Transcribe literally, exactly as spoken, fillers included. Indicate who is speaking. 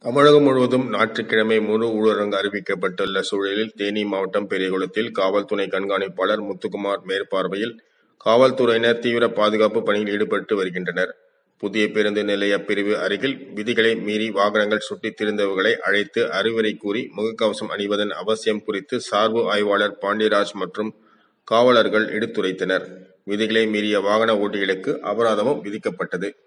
Speaker 1: தமிழகம் முழுவதும் ஞாயிற்றுக்கிழமை முழு ஊரடங்கு அறிவிக்கப்பட்டுள்ள சூழலில் தேனி மாவட்டம் பெரியகுளத்தில் காவல்துறை கண்காணிப்பாளர் முத்துக்குமார் மேற்பார்வையில் காவல்துறையினர் தீவிர பாதுகாப்பு பணியில் ஈடுபட்டு வருகின்றனர். புதிய பேருந்து நிலைய பிரிவு அருகில் விதிகளை மீறி வாகனங்கள் சுற்றித் திரிந்தவர்களை அழைத்து அறிவுரை கூறி முகக்கவசம் அணிவதன் அவசியம் குறித்து சார்பு ஆய்வாளர் பாண்டியராஜ் மற்றும் காவலர்கள் எடுத்துரைத்தனர். விதிகளை மீறிய வாகன ஓட்டிகளுக்கு அபராதமும் விதிக்கப்பட்டது.